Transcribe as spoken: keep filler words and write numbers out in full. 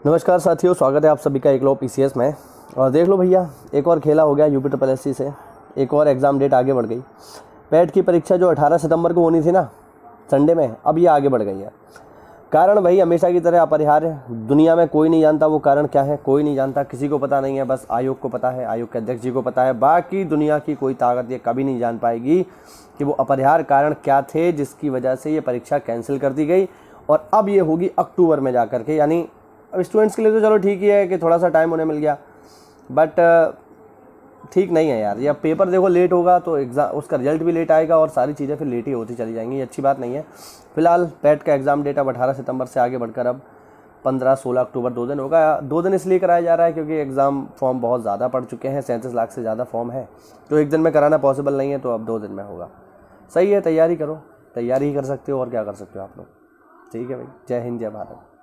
नमस्कार साथियों, स्वागत है आप सभी का एक लो पीसीएस में। और देख लो भैया, एक और खेला हो गया यूपी ट्रिपल एससी से, एक और एग्ज़ाम डेट आगे बढ़ गई। पैट की परीक्षा जो अठारह सितंबर को होनी थी ना, संडे में, अब ये आगे बढ़ गई है। कारण भाई हमेशा की तरह अपरिहार्य, दुनिया में कोई नहीं जानता वो कारण क्या है, कोई नहीं जानता, किसी को पता नहीं है, बस आयोग को पता है, आयोग के अध्यक्ष जी को पता है। बाकी दुनिया की कोई ताकत ये कभी नहीं जान पाएगी कि वो अपरिहार्य कारण क्या थे जिसकी वजह से ये परीक्षा कैंसिल कर दी गई। और अब ये होगी अक्टूबर में जा कर के, यानी अब स्टूडेंट्स के लिए तो चलो ठीक ही है कि थोड़ा सा टाइम उन्हें मिल गया, बट ठीक नहीं है यार। ये अब पेपर देखो लेट होगा तो एग्ज़ाम, उसका रिजल्ट भी लेट आएगा और सारी चीज़ें फिर लेट ही होती चली जाएंगी। ये अच्छी बात नहीं है। फिलहाल पैट का एग्ज़ाम डेट अब अठारह सितंबर से आगे बढ़कर अब पंद्रह सोलह अक्टूबर दो दिन होगा। दो दिन इसलिए कराया जा रहा है क्योंकि एग्ज़ाम फॉर्म बहुत ज़्यादा पड़ चुके हैं, सैंतीस लाख से ज़्यादा फॉर्म है, तो एक दिन में कराना पॉसिबल नहीं है, तो अब दो दिन में होगा। सही है, तैयारी करो, तैयारी ही कर सकते हो और क्या कर सकते हो आप लोग। ठीक है भाई, जय हिंद, जय भारत।